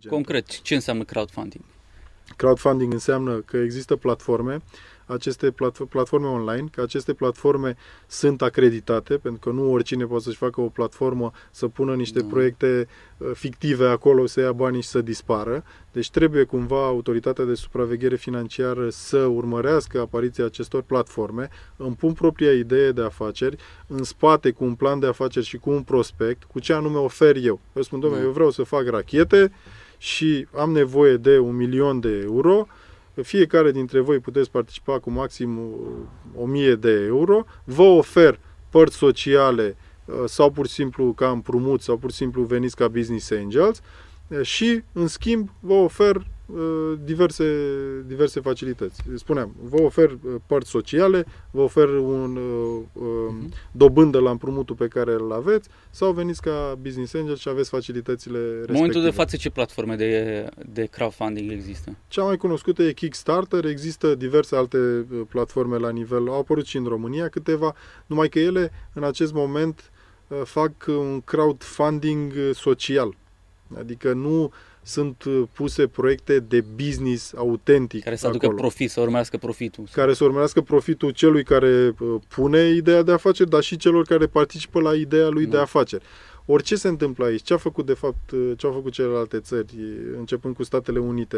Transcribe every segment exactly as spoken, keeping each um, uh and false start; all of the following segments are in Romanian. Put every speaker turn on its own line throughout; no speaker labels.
genul.
Concret, ce înseamnă crowdfunding?
Crowdfunding înseamnă că există platforme, aceste plat- platforme online, că aceste platforme sunt acreditate, pentru că nu oricine poate să-și facă o platformă, să pună niște da. proiecte uh, fictive acolo, să ia banii și să dispară. Deci trebuie cumva autoritatea de supraveghere financiară să urmărească apariția acestor platforme, îmi pun propria idee de afaceri, în spate cu un plan de afaceri și cu un prospect, cu ce anume ofer eu. Eu spun, domnule, da. eu vreau să fac rachete și am nevoie de un milion de euro. Fiecare dintre voi puteți participa cu maxim o mie de euro. Vă ofer părți sociale sau pur și simplu ca împrumut sau pur și simplu veniți ca business angels și, în schimb, vă ofer diverse, diverse facilități. Spuneam, vă ofer părți sociale, vă ofer un uh-huh. dobândă la împrumutul pe care îl aveți sau veniți ca business angel și aveți facilitățile respective.
În momentul de față, ce platforme de, de crowdfunding există?
Cea mai cunoscută e Kickstarter, există diverse alte platforme la nivel, au apărut și în România câteva, numai că ele în acest moment fac un crowdfunding social. Adică nu sunt puse proiecte de business autentic
care să aducă acolo. profit, să urmească profitul.
Care să urmească profitul celui care pune ideea de afaceri, dar și celor care participă la ideea lui da. de afaceri. Orice se întâmplă aici, ce a făcut de fapt, ce au făcut celelalte țări, începând cu Statele Unite,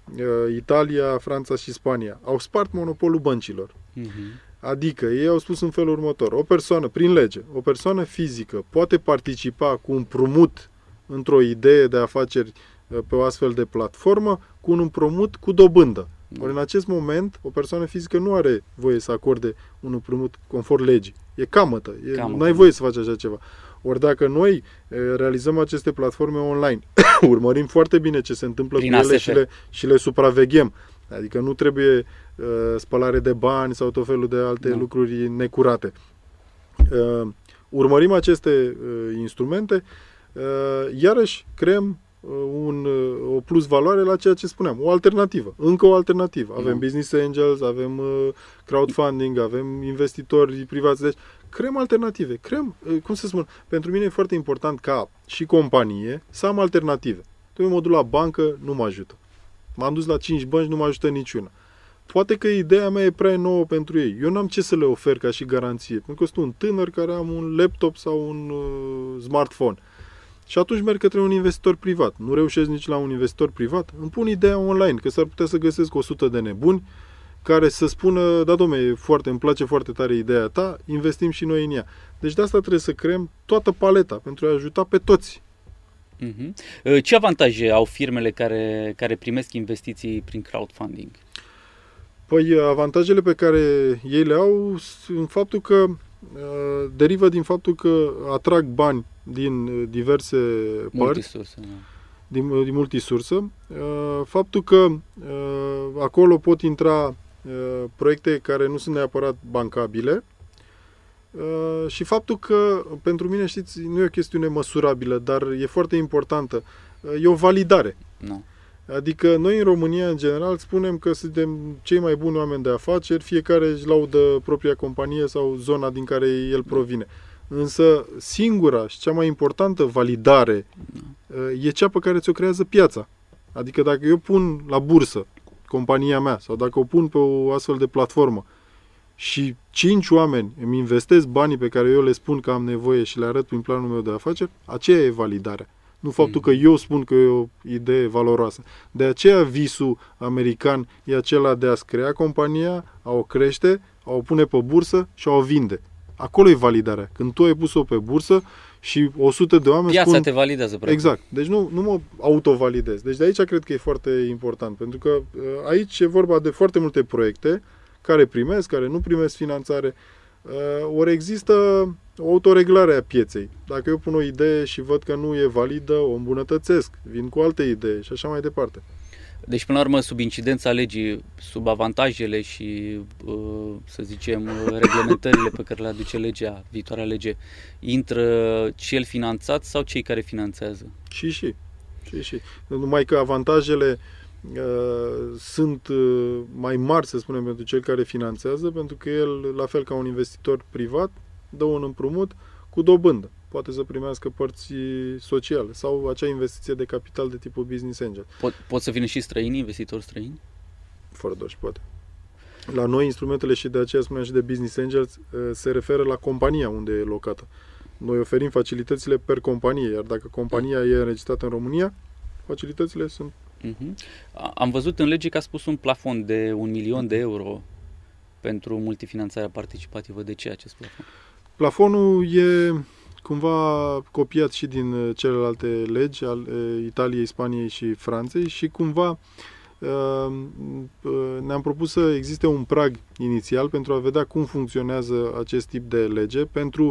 Italia, Franța și Spania, au spart monopolul băncilor. Uh-huh. Adică ei au spus în felul următor, o persoană, prin lege, o persoană fizică poate participa cu un împrumut într-o idee de afaceri pe o astfel de platformă cu un împrumut cu dobândă. Ori în acest moment, o persoană fizică nu are voie să acorde un împrumut conform legii. E camătă. E, nu ai voie să faci așa ceva. Ori dacă noi realizăm aceste platforme online, urmărim foarte bine ce se întâmplă Prin cu ele și le, și le supraveghem. Adică nu trebuie uh, spălare de bani sau tot felul de alte no. lucruri necurate. Uh, urmărim aceste uh, instrumente, uh, iarăși creăm Un, o plus valoare la ceea ce spuneam, o alternativă, încă o alternativă. Avem mm. business angels, avem uh, crowdfunding, avem investitori privați, deci creăm alternative. Creăm, uh, cum să spun, pentru mine e foarte important ca și companie să am alternative. Eu mă duc la bancă, nu mă ajută. M-am dus la cinci bănci, nu mă ajută niciuna. Poate că ideea mea e prea nouă pentru ei. Eu n-am ce să le ofer ca și garanție. Pentru că sunt un tânăr care am un laptop sau un uh, smartphone. Și atunci merg către un investitor privat. Nu reușesc nici la un investitor privat, îmi pun ideea online, că s-ar putea să găsesc o sută de nebuni care să spună, da, dom'le, foarte, îmi place foarte tare ideea ta, investim și noi în ea. Deci de asta trebuie să creăm toată paleta, pentru a ajuta pe toți.
Uh-huh. Ce avantaje au firmele care, care primesc investiții prin crowdfunding?
Păi avantajele pe care ei le au sunt faptul că derivă din faptul că atrag bani din diverse
multisurse,
părți, din, din multisursă, faptul că acolo pot intra proiecte care nu sunt neapărat bancabile și faptul că, pentru mine, știți, nu e o chestiune măsurabilă, dar e foarte importantă, e o validare.
No.
Adică noi în România, în general, spunem că suntem cei mai buni oameni de afaceri, fiecare își laudă propria companie sau zona din care el provine. Însă singura și cea mai importantă validare e cea pe care ți-o creează piața. Adică dacă eu pun la bursă compania mea sau dacă o pun pe o astfel de platformă și cinci oameni îmi investesc banii pe care eu le spun că am nevoie și le arăt prin planul meu de afaceri, aceea e validarea. Nu faptul că eu spun că e o idee valoroasă. De aceea visul american e acela de a-ți crea compania, a o crește, a o pune pe bursă și a o vinde. Acolo e validarea. Când tu ai pus-o pe bursă și o sută de oameni
Piața
spun...
te validează, practic.
Exact. Deci nu, nu mă autovalidez. Deci de aici cred că e foarte important. Pentru că aici e vorba de foarte multe proiecte care primesc, care nu primesc finanțare. Ori există o autoreglare a pieței. Dacă eu pun o idee și văd că nu e validă, o îmbunătățesc, vin cu alte idei și așa mai departe.
Deci, până la urmă, sub incidența legii, sub avantajele și, să zicem, reglementările pe care le aduce legea, viitoarea lege, intră cel finanțat sau cei care finanțează?
Și, și. și, și. Numai că avantajele uh, sunt uh, mai mari, să spunem, pentru cel care finanțează, pentru că el, la fel ca un investitor privat, dă un împrumut cu dobândă. poate să primească părți sociale sau acea investiție de capital de tipul business angel.
Pot, pot să vină și străini, investitori străini?
Fără doar și poate. La noi, instrumentele, și de aceea spuneam și de business angels, se referă la compania unde e locată. Noi oferim facilitățile per companie, iar dacă compania e înregistrată în România, facilitățile sunt...
Uh-huh. Am văzut în lege că a spus un plafon de un milion de euro pentru multifinanțarea participativă. De ce acest plafon?
Plafonul e cumva copiat și din celelalte legi ale Italiei, Spaniei și Franței și cumva ne-am propus să existe un prag inițial pentru a vedea cum funcționează acest tip de lege, pentru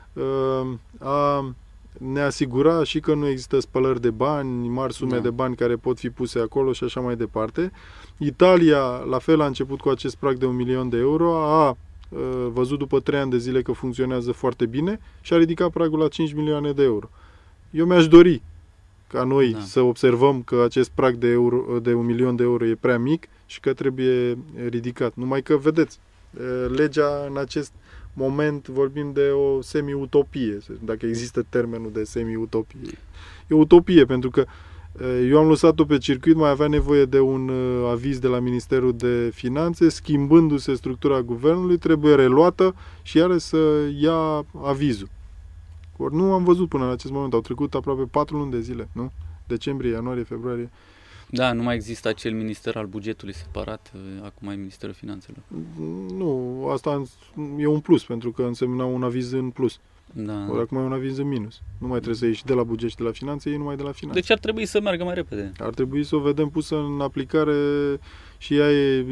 a ne asigura și că nu există spălări de bani, mari sume da. de bani care pot fi puse acolo și așa mai departe. Italia, la fel, a început cu acest prag de un milion de euro, a văzut după trei ani de zile că funcționează foarte bine și a ridicat pragul la cinci milioane de euro. Eu mi-aș dori ca noi da. să observăm că acest prag de, euro, de un milion de euro e prea mic și că trebuie ridicat. Numai că, vedeți, legea în acest moment vorbim de o semi-utopie, dacă există termenul de semi-utopie. E utopie, pentru că eu am lăsat-o pe circuit, mai avea nevoie de un aviz de la Ministerul de Finanțe, schimbându-se structura guvernului, trebuie reluată și iară să ia avizul. Ori nu am văzut până în acest moment, au trecut aproape patru luni de zile, nu? Decembrie, ianuarie, februarie.
Da, nu mai există acel minister al bugetului separat, acum e Ministerul Finanțelor.
Nu, asta e un plus, pentru că însemna un aviz în plus.
Da.
Ori acum e un aviz în minus. Nu mai trebuie să ieși de la buget și de la finanțe, ei numai de la finanțe.
Deci ar trebui să meargă mai repede.
Ar trebui să o vedem pusă în aplicare și ea e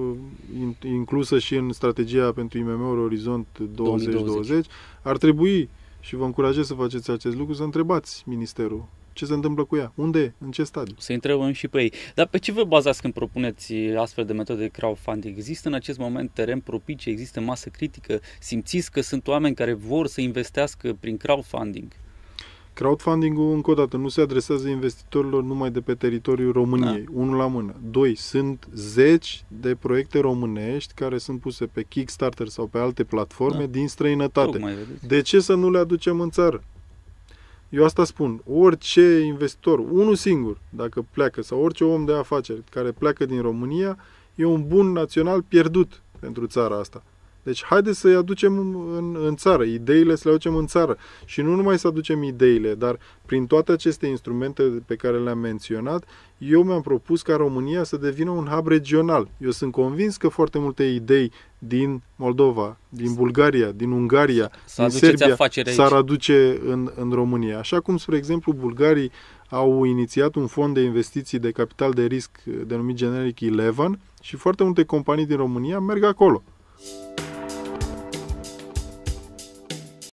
inclusă și în strategia pentru I M M-uri Orizont două mii douăzeci. Ar trebui, și vă încurajez să faceți acest lucru, să întrebați Ministerul ce se întâmplă cu ea, unde e, în ce stadiu.
Să întrebăm și pe ei. Dar pe ce vă bazați când propuneți astfel de metode de crowdfunding? Există în acest moment teren propice, există masă critică? Simțiți că sunt oameni care vor să investească prin crowdfunding?
Crowdfunding-ul, încă o dată, nu se adresează investitorilor numai de pe teritoriul României, da. unul la mână. Doi, sunt zeci de proiecte românești care sunt puse pe Kickstarter sau pe alte platforme da. din străinătate. De ce să nu le aducem în țară? Eu asta spun, orice investitor, unul singur, dacă pleacă, sau orice om de afaceri care pleacă din România, e un bun național pierdut pentru țara asta. Deci haideți să-i aducem în, în țară, ideile să le aducem în țară. Și nu numai să aducem ideile, dar prin toate aceste instrumente pe care le-am menționat, eu mi-am propus ca România să devină un hub regional. Eu sunt convins că foarte multe idei din Moldova, din Bulgaria, din Ungaria, din Serbia s-ar aduce în, în România. Așa cum, spre exemplu, bulgarii au inițiat un fond de investiții de capital de risc denumit generic Eleven și foarte multe companii din România merg acolo.